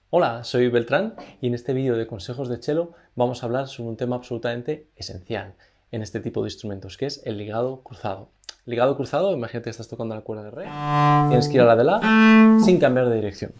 Hola, soy Beltrán y en este vídeo de consejos de cello vamos a hablar sobre un tema absolutamente esencial en este tipo de instrumentos, que es el ligado cruzado. Ligado cruzado, imagínate que estás tocando la cuerda de re, tienes que ir a la de la sin cambiar de dirección.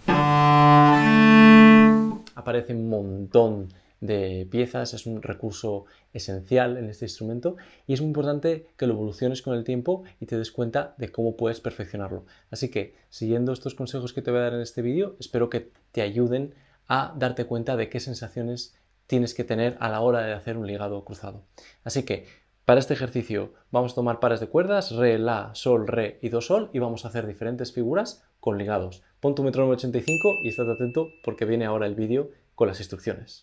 Aparece un montón de piezas, es un recurso esencial en este instrumento y es muy importante que lo evoluciones con el tiempo y te des cuenta de cómo puedes perfeccionarlo. Así que, siguiendo estos consejos que te voy a dar en este vídeo, espero que te ayuden a darte cuenta de qué sensaciones tienes que tener a la hora de hacer un ligado cruzado. Así que, para este ejercicio vamos a tomar pares de cuerdas, re, la, sol, re y do, sol, y vamos a hacer diferentes figuras con ligados. Pon tu metrónomo 85 y estate atento porque viene ahora el vídeo con las instrucciones.